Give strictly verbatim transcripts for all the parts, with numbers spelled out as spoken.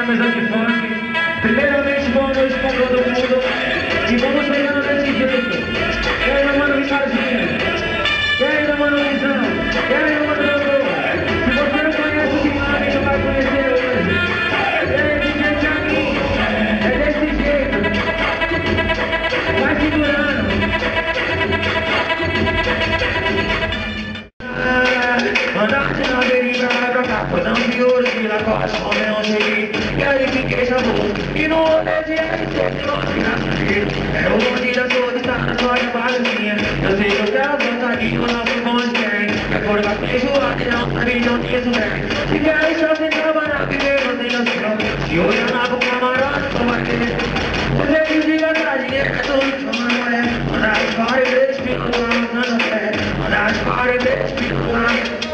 mesa de funk. Primeiramente, boa noite pra todo mundo. E vamos pegando desse jeito. E aí, meu mano Ricardinho? E aí, meu mano Luizão? E aí, meu mano Dodô? Se você não conhece o Guilherme, não vai conhecer hoje. E aí, D J Thiaguinho? É desse jeito. Vai segurando. Andaste na deriva, vai pra cá, foi dando de ouro, de lá quase como eu cheguei. E aí fiquei sabor, e no rolê de R C, não fica tranquilo. É o bonde da sua, está na sua bagacinha. Eu sei que eu quero vontade, eu não fui bom de quem. É por lá que enjoado, e não sabe, não tinha isso bem. Se quer só sem trabalhar, viver, não tem noção. Se olhar lá pro camarote, não vai ter. Você que de verdade, é tudo que uma mulher. Mandar de fora e ver, espírito lá, mandando fé. Mandar de fora e ver, espírito lá.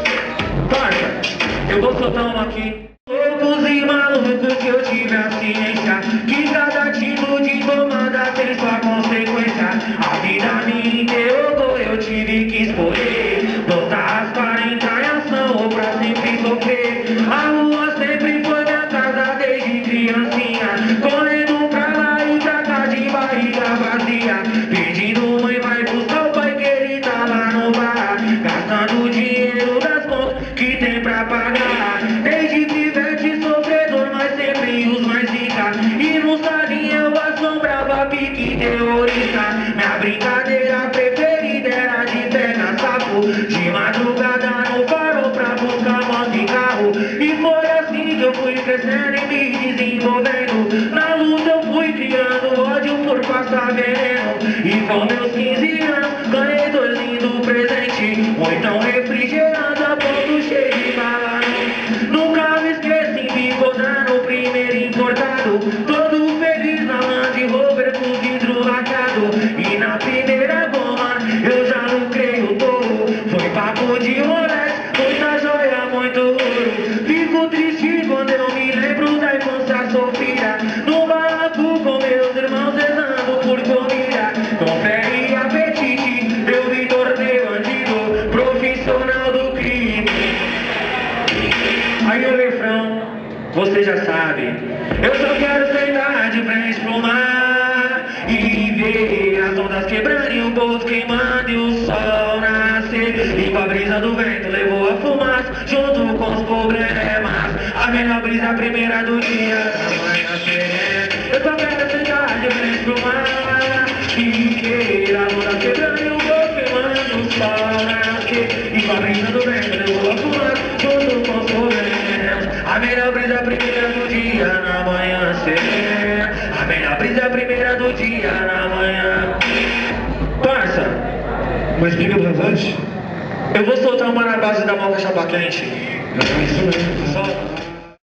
Eu vou soltar uma aqui. Loucos e malucos que eu tive a ciência que cada tipo de tomada tem sua consequência. A vida me interrogou, eu tive que escolher botar as para entrar em ação ou pra sempre sofrer. A rua sempre foi minha casa desde criancinha, correndo pra lá e pra cá de barriga vazia, pedindo mãe vai buscar o pai que ele tá lá no bar, gastando dinheiro das contas que tem pra pagar. Desde pivete sofredor, mas sempre os mais rica. E no salinho eu assombrava pique terrorista. Minha brincadeira preferida era de pegar sapo de madrugada no farol pra buscar moto e carro. E foi assim que eu fui crescendo e me desenvolvendo. Na luta eu fui criando ódio por passar veneno. E com meus quinze anos ganhei dois lindos presentes, ou então refrigerando a ponto cheio de bala. Nunca me esqueci, bigodando o primeiro importado, todo feliz na Land Rover com vidro lacrado. E na primeira goma eu já lucrei o touro. Foi papo de Rolex, muita joia, muito ouro. Fico triste quando eu me lembro da infância sofrida, no barraco com meus irmãos rezando por comida. Com fé e apetite eu me tornei bandido, profissional do crime. Aí o refrão, você já sabe. Eu só quero sentar de frente pro mar e ver as ondas quebrando e o bolso queimando e o sol nascer. E com a brisa do vento levou a fumaça junto com os problemas. A melhor brisa, a primeira do dia, amanhecer. Eu só quero sentar de frente pro mar e ver as ondas quebrando e o bolso queimando e o sol nascer. E com a brisa do vento levou a fumaça junto com os problemas. A melhor brisa, a primeira do dia, na manhã ser. A melhor brisa, a primeira do dia, na manhã. Parça, Mas briga bastante? eu vou soltar uma na base da malva chapa quente. É isso mesmo. Solta.